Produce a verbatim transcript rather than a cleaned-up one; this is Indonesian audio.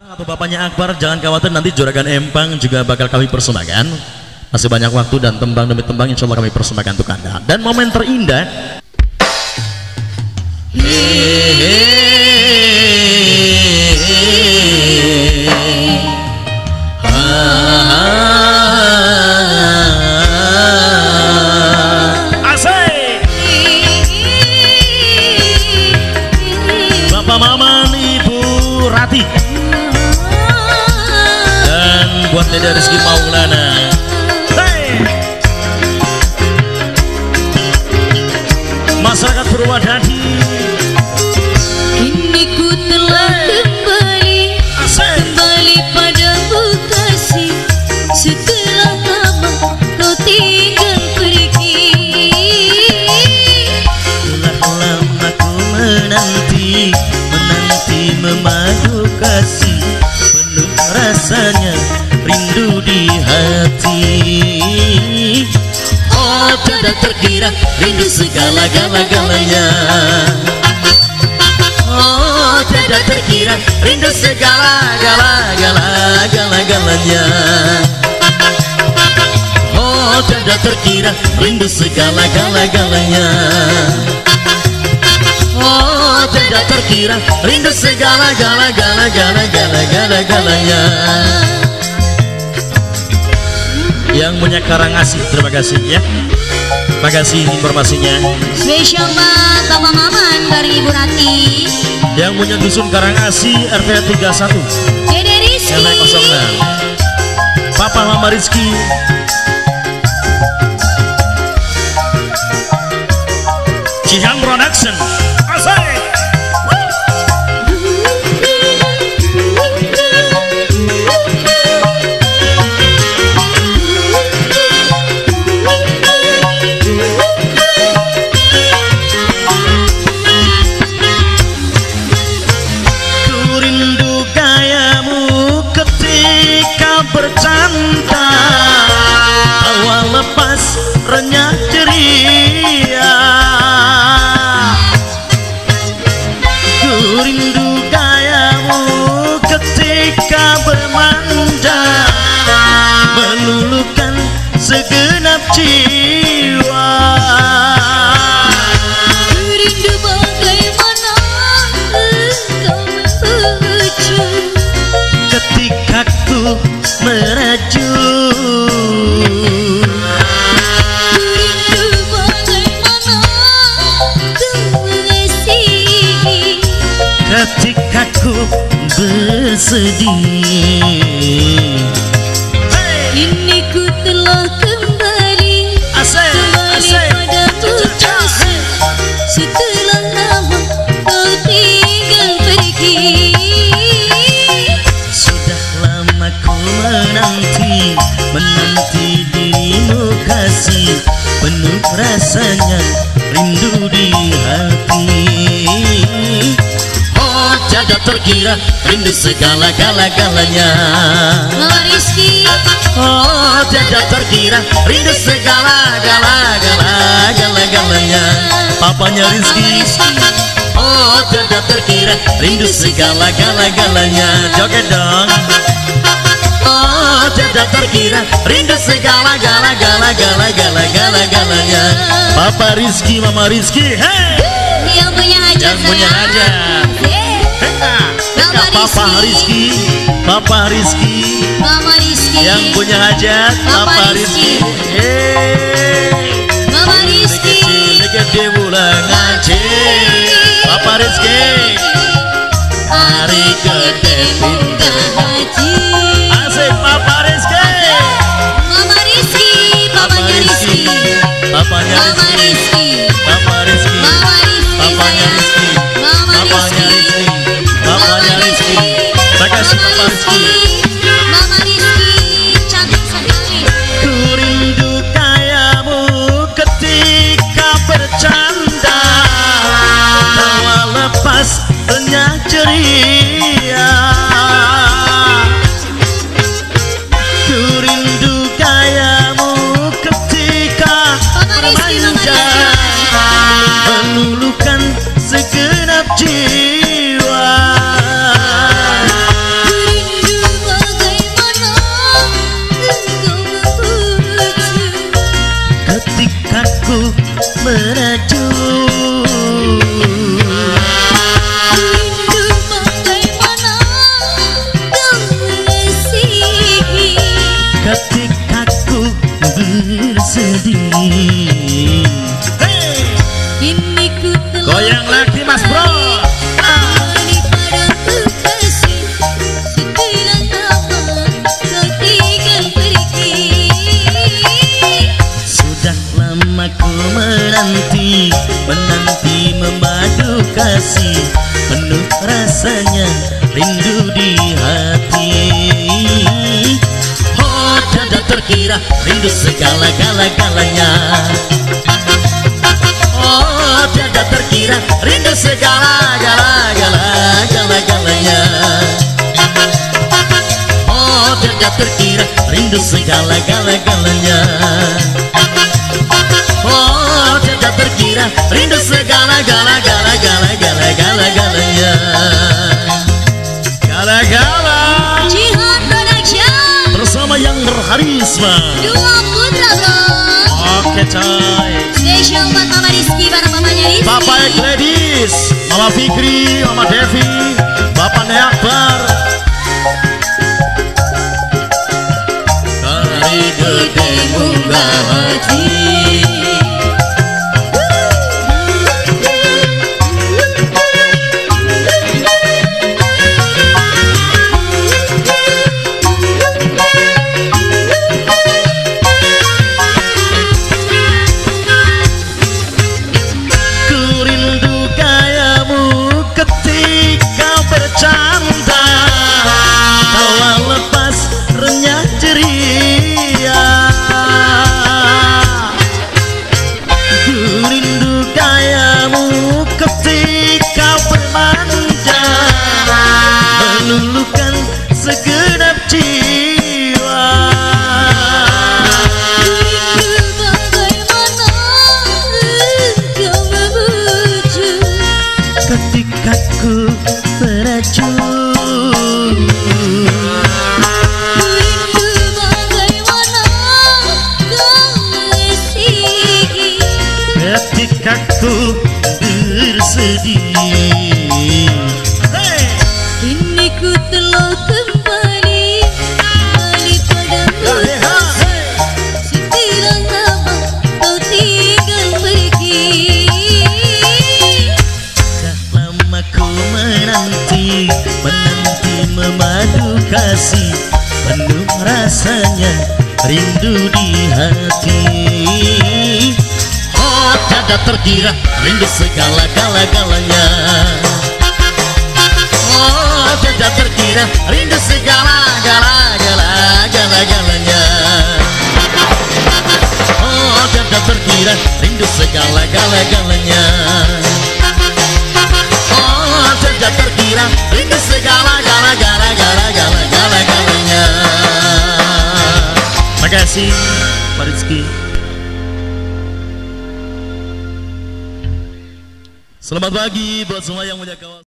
Atau bapaknya Akbar, jangan khawatir, nanti Juragan Empang juga bakal kami persembahkan. Masih banyak waktu dan tembang demi tembang insya Allah kami persembahkan untuk Anda. Dan momen terindah asik Bapak Maman, Ibu Rati, dan buat Dede Rizky Maulana. Hey! Masyarakat Purwodadi, kini ku telah kembali, kembali padamu kasih. Setelah lama kau tinggal pergi, telah lama ku menanti, menanti memadu kasih, penuh rasanya rindu di hati. Oh, tidak terkira rindu segala-gala-galanya. Oh, tidak terkira rindu segala-gala-gala-gala-galanya. Oh, tidak terkira rindu segala-gala-galanya. Oh, tidak terkira rindu segala-gala-gala-gala-gala-gala-galanya. Yang punya Karangasih, terima kasih ya. Terima kasih informasinya. spesial buat Bapak Maman dari Ibu Rati. Yang punya dusun Karangasih R T tiga puluh satu Dede Rizky, R T nol enam Papa Mama Rizky, Cihang Production. Asik. Bercanda awal lepas renyah ceria, ku rindu gayamu ketika bermanja, meluluhkan segenap jiwa. ku rindu bagaimana engkau menuju Ketika ku meraju, rindu bagaimana ku mengasihi. ketika ku bersedih. Kini ku telah kembali, Asik, kembali asik. padamu kasih. Setelah lama kau tinggal pergi, Sudah lama ku menanti, menanti dirimu kasih, penuh rasanya rindu di hati. Oh, tiada terkira rindu segala-gala-galanya. Mama Rizky, Oh, tiada terkira rindu segala-gala-gala-gala-galanya. Papanya Mama Rizky. Rizky, Oh, tidak terkira rindu segala-gala-galanya. Joget dong. Oh, tidak terkira rindu segala-gala-gala-gala-gala-gala-galanya. Papa Rizky, Mama Rizky, hey. yang punya hajat Yang punya sayang. hajat. Yeah. Heka, Mama heka, Papa Rizky. Rizky, Papa Rizky. Mama Rizky, Yang punya hajat, Papa Papa Rizky. Rizky. Hey. Mama Rizky, Gede bulan ngaji, Papa Rizky. hari ketemu haji. Asik Papa Rizky. Mama Rizky, papanya Rizky, Papanya Mama Rizky. Rizky, Papa Rizky. Mama Rizky, Papanya sayang. Rizky. Mama Papanya Rizky, Rizky. Papanya Rizky. Terima kasih Papa Rizky. Mama Rizky, cantik sekali. Ku rindu kayamu ketika bercanda, tawa lepas renyah ceria. Ku rindu kayamu ketika Mama Rizky, Mama bermanja, Rizky. meluluhkan segenap jiwa. Ku terkira, rindu segala-gala-galanya. Oh tiada terkira, rindu segala-gala-gala-gala-galanya. Oh tiada terkira, rindu segala-gala-galanya. Oh tiada terkira, rindu segala-gala-gala-gala-gala-gala-galanya. Gala-gala Jihan Production bersama yang berharisma. Dua putra bro. Oke coy. Spesial buat Mama Rizky, para mamanya Rizky. Bapak Gladys, Mama Fikri, Mama Devi, Bapak Neakbar. Dari gede munggah hati. Segenap jiwa. Rindu bagaimana engkau memujuk ketika ku meracun. Rindu bagaimana kau mengasihi Ketika ku bersedih. Kini ku telah kembali kembali padamu. Sekilang lama kau tinggal pergi. Dah lama ku menanti, menanti memadu kasih, penuh rasanya rindu di hati. Oh tiada terkira, rindu segala-gala-galanya. Oh tiada terkira, rindu segala-gala-gala-gala-galanya. Oh tiada terkira, rindu segala-gala-galanya. Oh tiada terkira, rindu segala-gala-gala-gala-gala-galanya. Makasih Pak Rizky. Selamat pagi buat semua yang punya kawan.